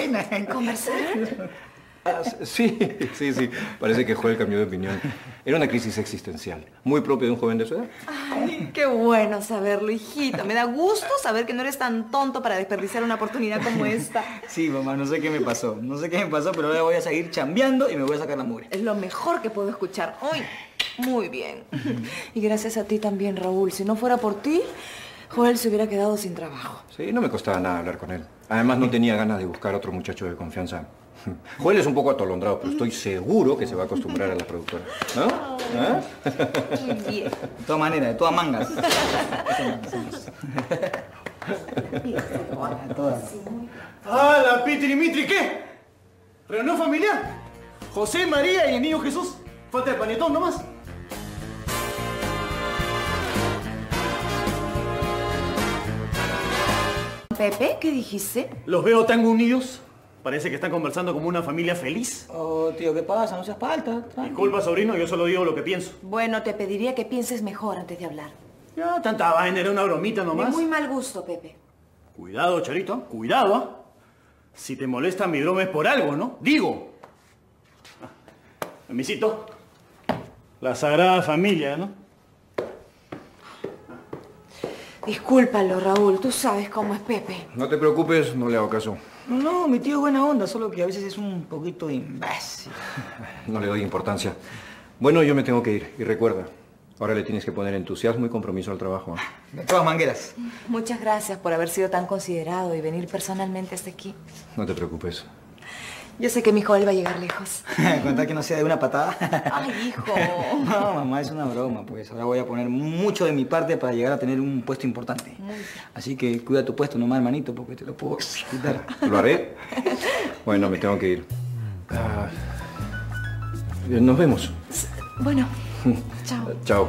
buena. ¿Conversar? Sí. Parece que Joel cambió de opinión. Era una crisis existencial, muy propia de un joven de su edad. Ay, qué bueno saberlo, hijito. Me da gusto saber que no eres tan tonto para desperdiciar una oportunidad como esta. Sí, mamá, no sé qué me pasó. Pero ahora voy a seguir chambeando y me voy a sacar la mugre. Es lo mejor que puedo escuchar hoy. Muy bien. Y gracias a ti también, Raúl. Si no fuera por ti, Joel se hubiera quedado sin trabajo. Sí, no me costaba nada hablar con él. Además, no tenía ganas de buscar otro muchacho de confianza. Joel es un poco atolondrado, pero estoy seguro que se va a acostumbrar a la productora. ¿No? ¿Ah? Muy bien. De todas maneras, de todas mangas. ¡Hala, Pitri Mitri! ¿Qué? ¿Reunión familiar? José, María y el niño Jesús. Falta el panetón nomás. Pepe, ¿qué dijiste? Los veo tan unidos. Parece que están conversando como una familia feliz. Oh, tío, ¿qué pasa? No seas falta. Disculpa, sobrino, yo solo digo lo que pienso. Bueno, te pediría que pienses mejor antes de hablar. Ya, tanta vaina, era una bromita nomás. De muy mal gusto, Pepe. Cuidado, Charito, cuidado. ¿Ah? Si te molesta mi broma es por algo, ¿no? Digo. Permisito. La Sagrada Familia, ¿no? Discúlpalo, Raúl. Tú sabes cómo es Pepe. No te preocupes, no le hago caso. No, mi tío es buena onda, solo que a veces es un poquito imbécil. No le doy importancia. Bueno, yo me tengo que ir. Y recuerda, ahora le tienes que poner entusiasmo y compromiso al trabajo. De todas mangueras. Muchas gracias por haber sido tan considerado y venir personalmente hasta aquí. No te preocupes. Yo sé que mi Joel va a llegar lejos. Contar que no sea de una patada. Ay, hijo. No, mamá, es una broma, pues. Ahora voy a poner mucho de mi parte para llegar a tener un puesto importante. Así que cuida tu puesto nomás, hermanito, porque te lo puedo quitar. ¿Lo haré? Bueno, me tengo que ir. Nos vemos. Bueno, chao. Chao.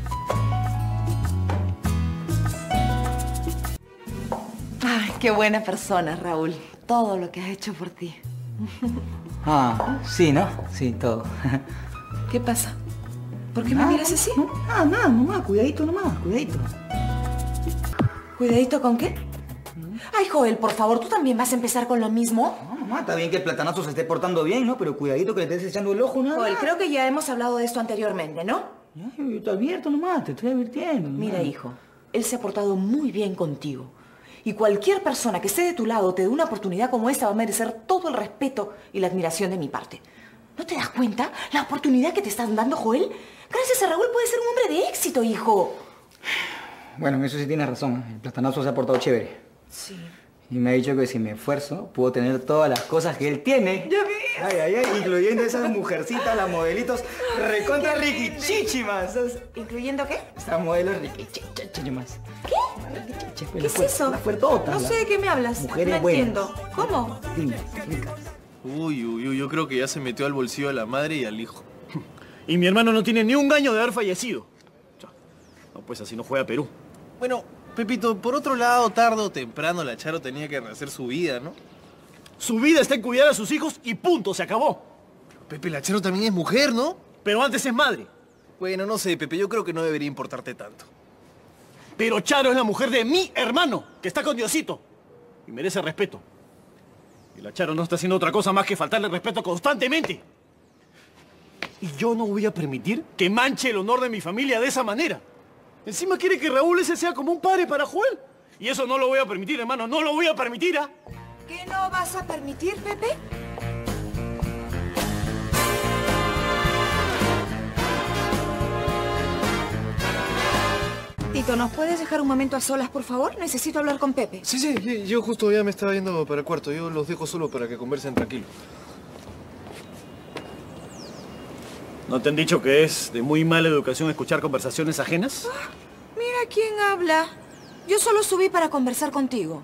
Ay, qué buena persona, Raúl. Todo lo que has hecho por ti. Ah, sí, ¿no? Sí, todo. ¿Qué pasa? ¿Por qué me miras así? No, nada, mamá, cuidadito nomás, cuidadito. ¿Cuidadito con qué? Ay, Joel, por favor, ¿tú también vas a empezar con lo mismo? No, mamá, está bien que el platanazo se esté portando bien, ¿no? Pero cuidadito que le estés echando el ojo, nada. Joel, creo que ya hemos hablado de esto anteriormente, ¿no? Ya, yo te advierto nomás, te estoy advirtiendo. Mira, hijo, él se ha portado muy bien contigo. Y cualquier persona que esté de tu lado te dé una oportunidad como esta va a merecer todo el respeto y la admiración de mi parte. ¿No te das cuenta? La oportunidad que te están dando, Joel. Gracias a Raúl puedes ser un hombre de éxito, hijo. Bueno, en eso sí tienes razón. El platanazo se ha portado chévere. Sí. Y me ha dicho que si me esfuerzo, puedo tener todas las cosas que él tiene. ¿Ya ves? Ay, incluyendo esas mujercitas, las modelitos recontra riquichichimas. ¿Incluyendo qué? Esas modelos riquichichimas. ¿Qué? ¿Qué es eso? Las fuertotas. No sé de qué me hablas. Mujeres no buenas. entiendo. ¿Cómo? Lindas, ricas. Uy, yo creo que ya se metió al bolsillo a la madre y al hijo. Y mi hermano no tiene ni un año de haber fallecido. No, pues así no juega Perú. Bueno, Pepito, por otro lado, tarde o temprano la Charo tenía que rehacer su vida, ¿no? Su vida está en cuidar a sus hijos y punto, se acabó. Pepe, la Charo también es mujer, ¿no? Pero antes es madre. Bueno, no sé, Pepe, yo creo que no debería importarte tanto. Pero Charo es la mujer de mi hermano, que está con Diosito. Y merece respeto. Y la Charo no está haciendo otra cosa más que faltarle respeto constantemente. Y yo no voy a permitir que manche el honor de mi familia de esa manera. Encima quiere que Raúl ese sea como un padre para Joel. Y eso no lo voy a permitir, hermano. No lo voy a permitir, ¿ah? ¿Qué no vas a permitir, Pepe? Tito, ¿nos puedes dejar un momento a solas, por favor? Necesito hablar con Pepe. Sí, yo justo ya me estaba yendo para el cuarto. Yo los dejo solo para que conversen tranquilo. ¿No te han dicho que es de muy mala educación escuchar conversaciones ajenas? Mira quién habla. Yo solo subí para conversar contigo.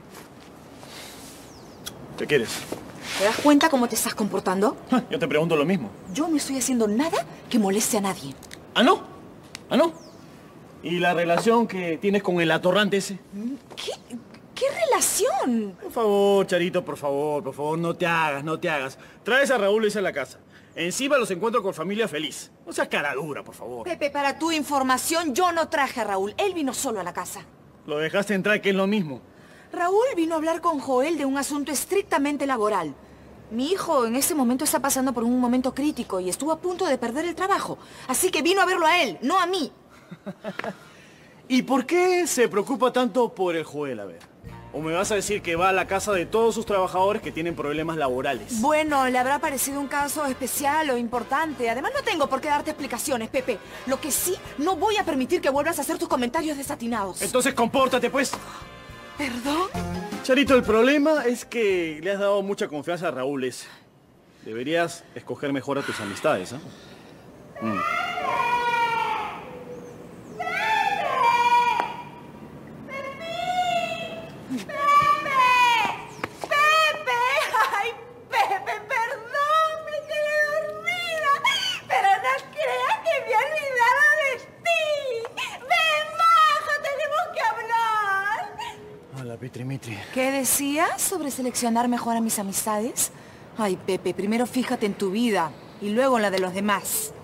¿Qué quieres? ¿Te das cuenta cómo te estás comportando? Yo te pregunto lo mismo. Yo no estoy haciendo nada que moleste a nadie. ¿Ah, no? ¿Ah, no? ¿Y la relación que tienes con el atorrante ese? ¿Qué relación? Por favor, Charito, por favor, no te hagas. Traes a Raúl ese a la casa. Encima los encuentro con familia feliz. No seas cara dura, por favor. Pepe, para tu información, yo no traje a Raúl. Él vino solo a la casa. Lo dejaste entrar, que es lo mismo. Raúl vino a hablar con Joel de un asunto estrictamente laboral. Mi hijo en ese momento está pasando por un momento crítico y estuvo a punto de perder el trabajo. Así que vino a verlo a él, no a mí. ¿Y por qué se preocupa tanto por el Joel? A ver. ¿O me vas a decir que va a la casa de todos sus trabajadores que tienen problemas laborales? Bueno, le habrá parecido un caso especial o importante. Además, no tengo por qué darte explicaciones, Pepe. Lo que sí, no voy a permitir que vuelvas a hacer tus comentarios desatinados. Entonces compórtate, pues. ¿Perdón? Charito, el problema es que le has dado mucha confianza a Raúl. Deberías escoger mejor a tus amistades, ¿ah? Mitri. ¿Qué decías sobre seleccionar mejor a mis amistades? Ay, Pepe, primero fíjate en tu vida y luego en la de los demás.